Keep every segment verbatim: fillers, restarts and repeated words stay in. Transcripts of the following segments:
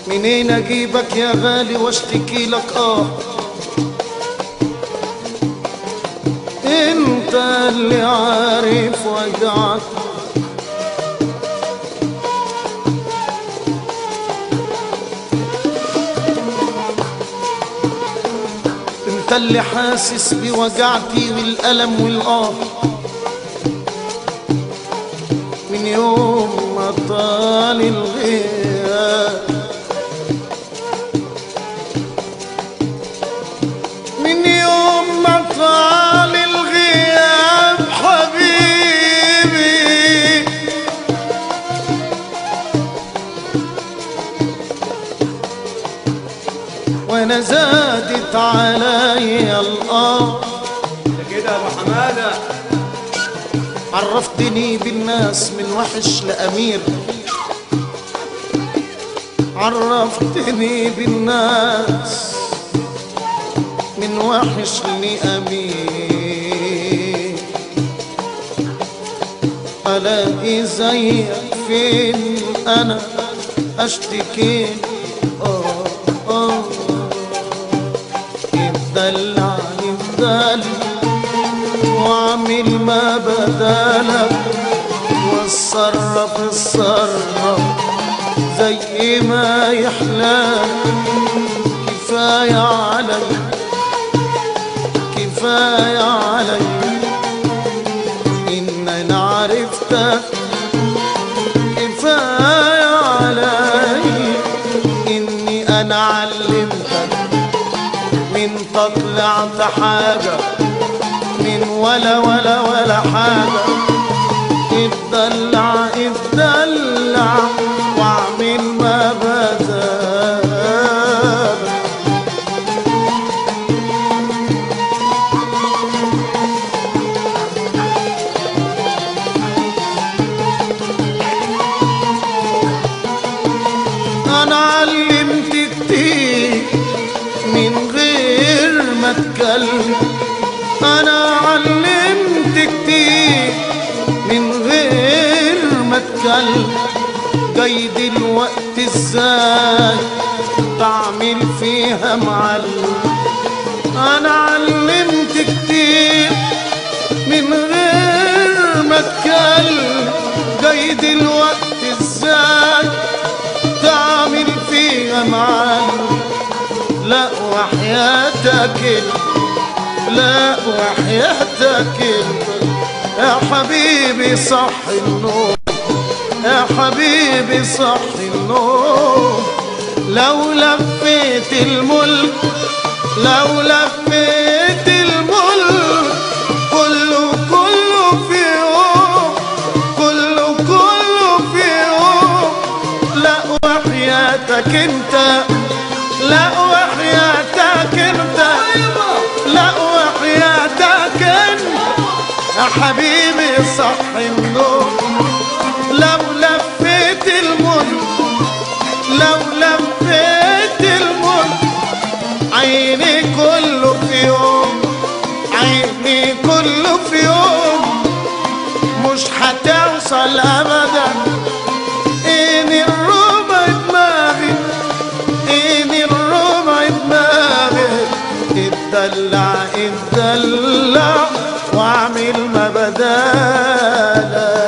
منين اجيبك يا غالي واشتكي لك اه؟ انت اللي عارف وجعك، انت اللي حاسس بوجعتي والألم والآه. من يوم ما طال الغياب، من يوم ما طال الغياب حبيبي، وانا زادت عليا الآه. كده يا ابو حماده، عرفتني بالناس من وحش لأمير، عرفتني بالناس من وحش لأمير. ألاقي زيك فين أنا أشتكي آه آه. اتدلع اتدلع واعمل ما بدالك، واتصرف اتصرف زي ما يحلاك. كفاية علي كفاية علي إن أنا عرفتك، كفاية علي إني أنا علمتك. من طلعت حاجة من ولا ولا ولا حاجة. اتدلع اتدلع واعمل ما بدالك. أنا علمت كتير من غير ما اتكلم، أنا علمت كتير من غير ما اتكلم. جاي دلوقتي ازاي تعمل فيها معلم؟ أنا علمت كتير من غير ما اتكلم. جاي دلوقتي ازاي تعمل فيها معلم؟ لا وحياتك لا وحياتك يا حبيبي صح النوم، يا حبيبي صح النوم. لو لفيت الملك لو لفيت الملك كله كله في يوم، كله كله في يوم. لا وحياتك انت لا وحياتك انت لا وحياتك انت يا حبيبي صح النوم. لو لفيت الملك لو لفيت الملك عيني كله في يوم، عيني كله في يوم. مش هتوصل ابدا اني الربع دماغي اني الربع دماغي. اتدلع اتدلع واعمل ما بدالك.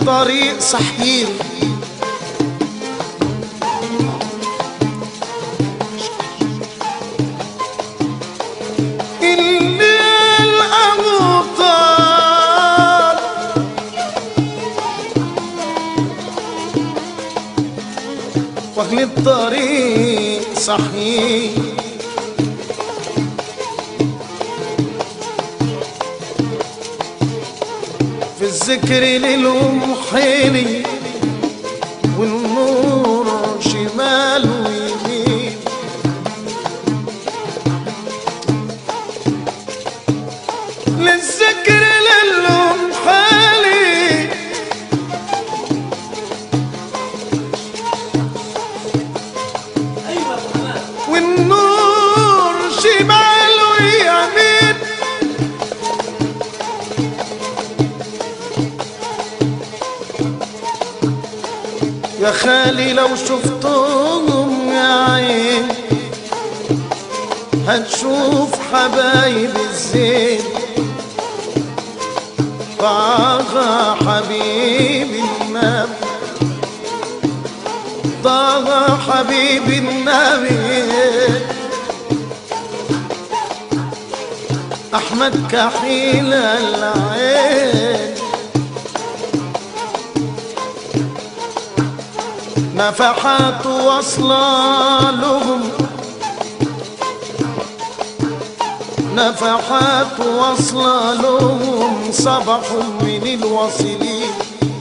الطريق صحيح الليل أبطال واهل الطريق صحيح في الذكر للأم حيلي والنور شمال ويمين للذكر للأم حيلي والنور شمال ويمين يا خالي لو شفتهم يا عين هتشوف حبايب الزين طه حبيب النبي طه حبيب النبي أحمد كحيل العين نفحات واصلة لهم نفحات واصلة لهم صبح من الواصلين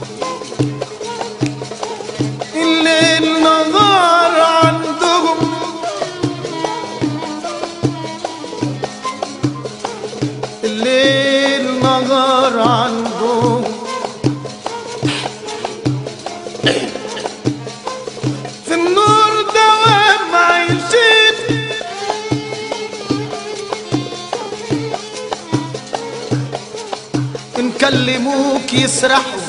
الليل نهار عندهم الليل نهار عندهم في النور دوام عايشين نكلموك يسرحوا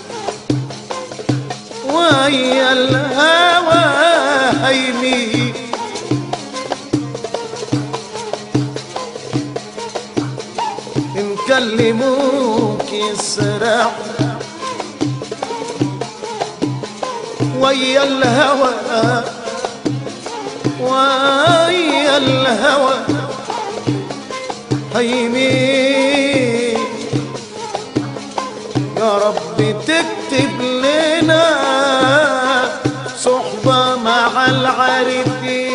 ويا الهوى هيمين نكلموك يسرحوا ويا الهوى ويا الهوى هيمين يا رب تكتب لنا صحبة مع العارفين